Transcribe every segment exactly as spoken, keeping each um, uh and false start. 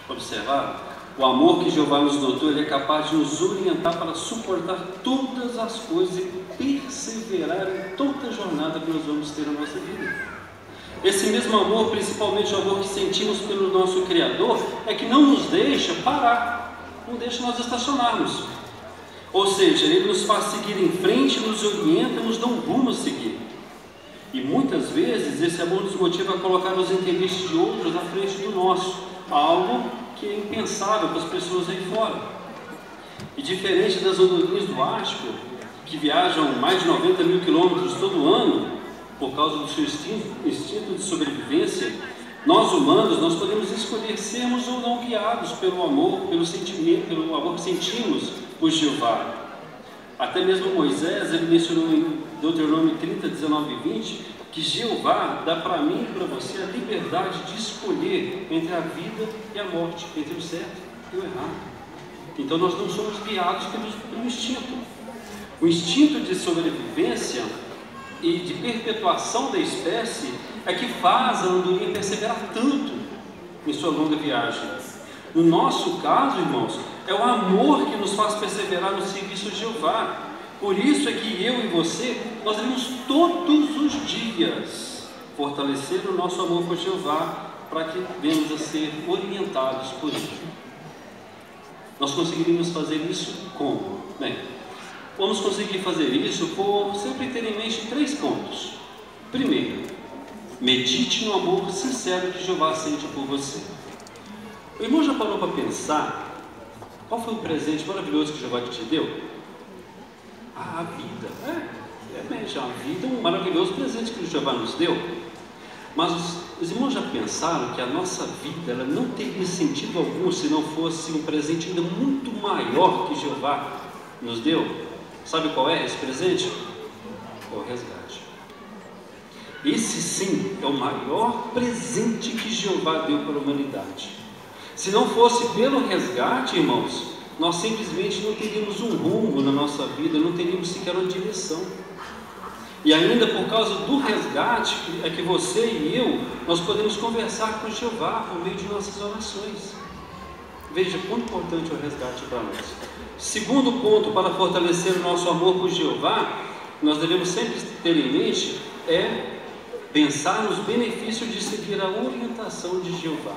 observaram? O amor que Jeová nos dotou, ele é capaz de nos orientar para suportar todas as coisas e perseverar em toda a jornada que nós vamos ter na nossa vida. Esse mesmo amor, principalmente o amor que sentimos pelo nosso Criador, é que não nos deixa parar, não deixa nós estacionarmos. Ou seja, ele nos faz seguir em frente, nos orienta, nos dá um rumo a seguir. E muitas vezes esse amor nos motiva a colocar os interesses de outros na frente do nosso, algo que é impensável para as pessoas aí fora. E diferente das andorinhas do Ártico, que viajam mais de noventa mil quilômetros todo ano, por causa do seu instinto, instinto de sobrevivência, nós humanos, nós podemos escolher sermos ou não guiados pelo amor, pelo sentimento, pelo amor que sentimos por Jeová. Até mesmo Moisés, ele mencionou em Deuteronômio trinta, dezenove e vinte, que Jeová dá para mim e para você a liberdade de escolher entre a vida e a morte, entre o certo e o errado. Então nós não somos guiados pelo, pelo instinto. O instinto de sobrevivência e de perpetuação da espécie é que faz a andorinha perseverar tanto em sua longa viagem. No nosso caso, irmãos, é o amor que nos faz perseverar no serviço de Jeová. Por isso é que eu e você, nós devemos todos os dias fortalecer o nosso amor por Jeová, para que venhamos a ser orientados por Ele. Nós conseguiríamos fazer isso como? Bem, vamos conseguir fazer isso por sempre ter em mente três pontos. Primeiro, medite no amor sincero que Jeová sente por você. O irmão já parou para pensar qual foi o presente maravilhoso que Jeová te deu? Ah, a vida. É, é mesmo, a vida é um maravilhoso presente que Jeová nos deu. Mas os, os irmãos já pensaram que a nossa vida ela não teria sentido algum se não fosse um presente ainda muito maior que Jeová nos deu? Sabe qual é esse presente? É o resgate. Esse sim é o maior presente que Jeová deu para a humanidade. Se não fosse pelo resgate, irmãos, nós simplesmente não teríamos um rumo na nossa vida, não teríamos sequer uma direção. E ainda por causa do resgate é que você e eu, nós podemos conversar com Jeová por meio de nossas orações. Veja quão importante é o resgate para nós. Segundo ponto para fortalecer o nosso amor por Jeová, nós devemos sempre ter em mente é pensar nos benefícios de seguir a orientação de Jeová.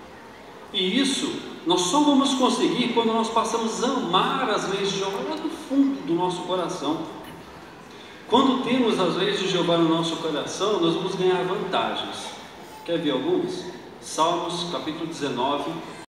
E isso nós só vamos conseguir quando nós passamos a amar as leis de Jeová lá do fundo do nosso coração. Quando temos as leis de Jeová no nosso coração, nós vamos ganhar vantagens. Quer ver algumas? Salmos capítulo dezenove,